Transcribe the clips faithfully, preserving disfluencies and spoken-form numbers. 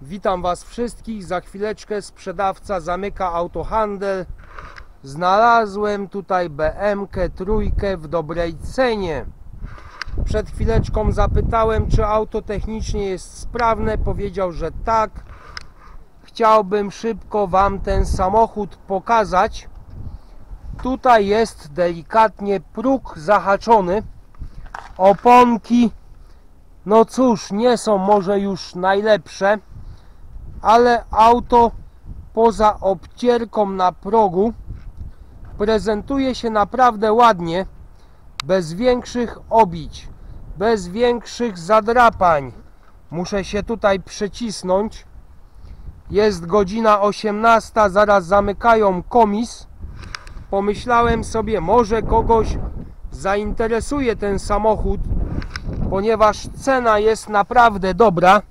Witam Was wszystkich. Za chwileczkę sprzedawca zamyka autohandel. Znalazłem tutaj B M K trójkę w dobrej cenie. Przed chwileczką zapytałem, czy auto technicznie jest sprawne. Powiedział, że tak. Chciałbym szybko Wam ten samochód pokazać. Tutaj jest delikatnie próg zahaczony. Oponki, no cóż, nie są może już najlepsze, ale auto poza obcierką na progu prezentuje się naprawdę ładnie, bez większych obić, bez większych zadrapań. Muszę się tutaj przycisnąć. Jest godzina osiemnasta, zaraz zamykają komis. Pomyślałem sobie, może kogoś zainteresuje ten samochód, ponieważ cena jest naprawdę dobra.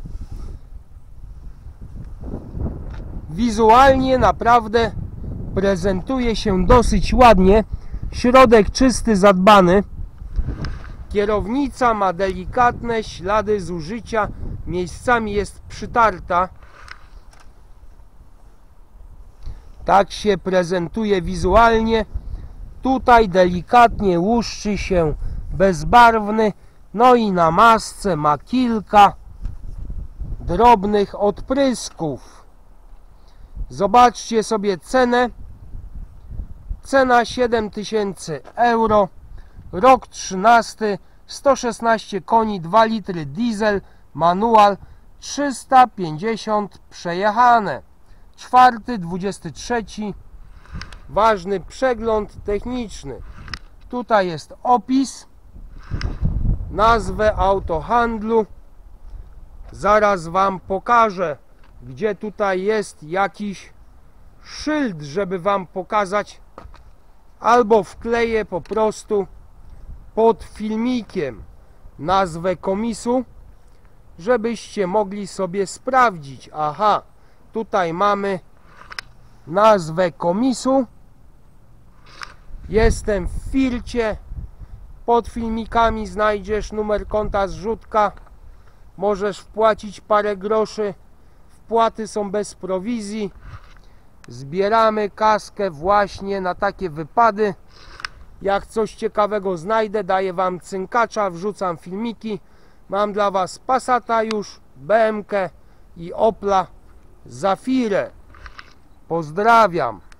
Wizualnie naprawdę prezentuje się dosyć ładnie. Środek czysty, zadbany. Kierownica ma delikatne ślady zużycia, miejscami jest przytarta. Tak się prezentuje wizualnie. Tutaj delikatnie łuszczy się bezbarwny, no i na masce ma kilka drobnych odprysków. Zobaczcie sobie cenę. Cena siedem tysięcy euro. Rok trzynasty, sto szesnaście koni, dwa litry diesel, manual, trzysta pięćdziesiąt przejechane. czwarty, dwudziesty trzeci. Ważny przegląd techniczny. Tutaj jest opis, nazwę autohandlu. Zaraz Wam pokażę, gdzie tutaj jest jakiś szyld, żeby Wam pokazać, albo wkleję po prostu pod filmikiem nazwę komisu, żebyście mogli sobie sprawdzić. Aha, tutaj mamy nazwę komisu. Jestem w Fircie. Pod filmikami znajdziesz numer konta zrzutka. Możesz wpłacić parę groszy. Wpłaty są bez prowizji. Zbieramy kaskę właśnie na takie wypady. Jak coś ciekawego znajdę, daję Wam cynkacza, wrzucam filmiki. Mam dla Was Passata już, B M K i Opla Zafirę. Pozdrawiam.